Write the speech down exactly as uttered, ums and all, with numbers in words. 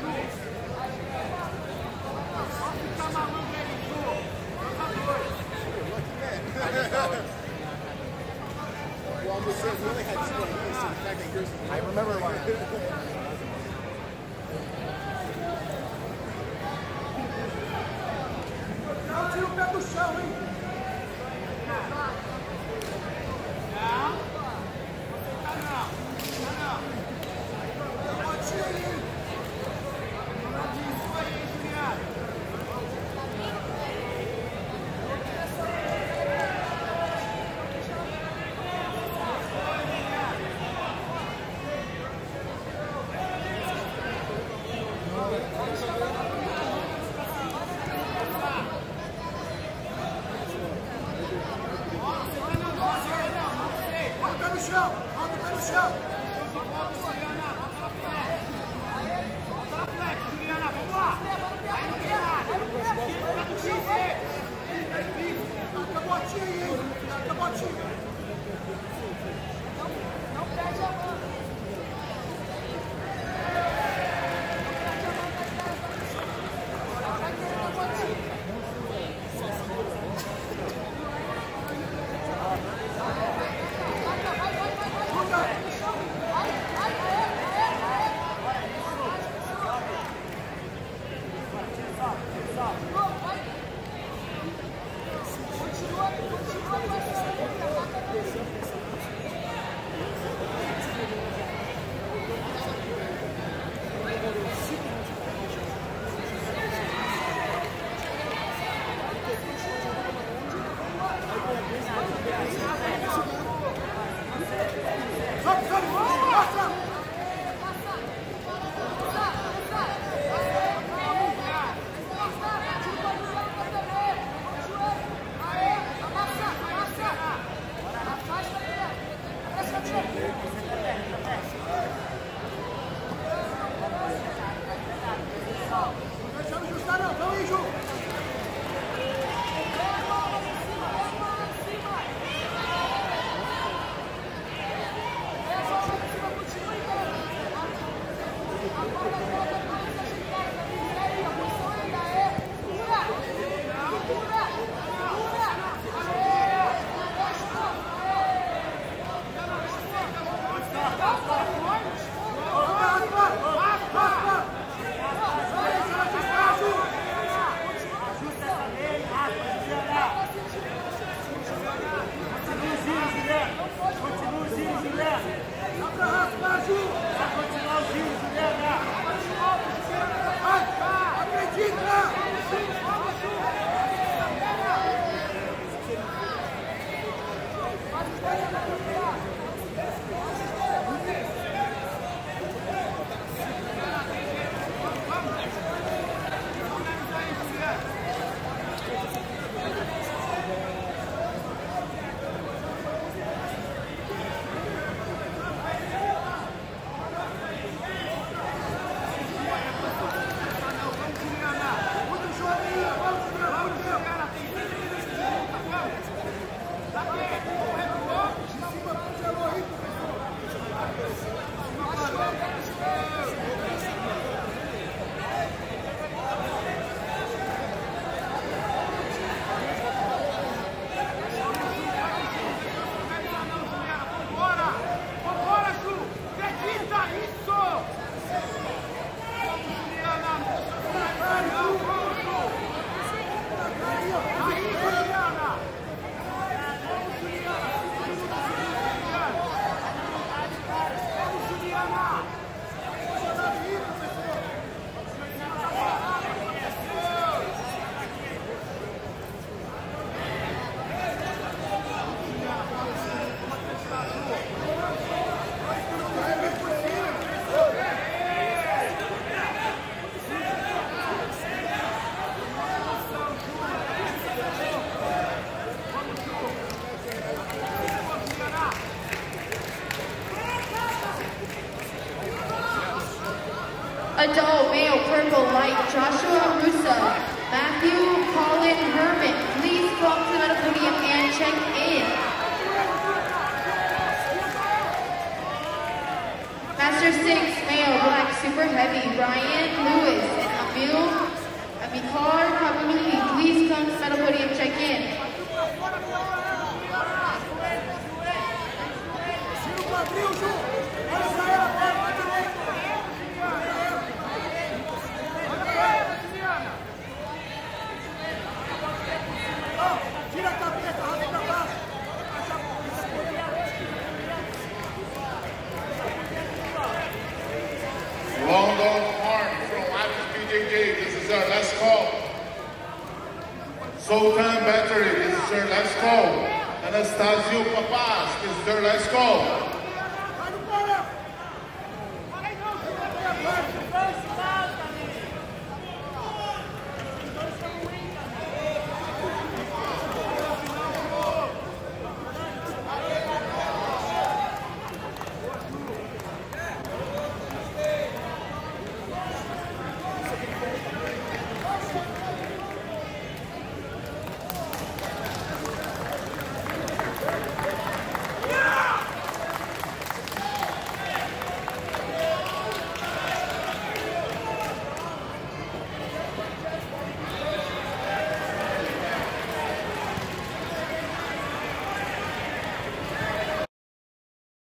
I remember one. Não tira o pé do chão, hein? Não. Tá não. Tá não. Pode ir aí. Isso aí, Juliano. Adult male purple light Joshua Russo, Matthew Colin Herman, please come to the medal podium and check in. Master six male black super heavy, Ryan Lewis and Emil Amikar Kabamini, please come to medal podium, check in. Tira o quadril, Ju. Olha pra ela, olha pra direita. Olha pra ela, Liliana. Ó, tira a cabeça, arrasta pra baixo. Long Dog Arm from Irish B J J, this is our last call. Sultan Battery, this is our last call. Anastasio Papas, this is our last call.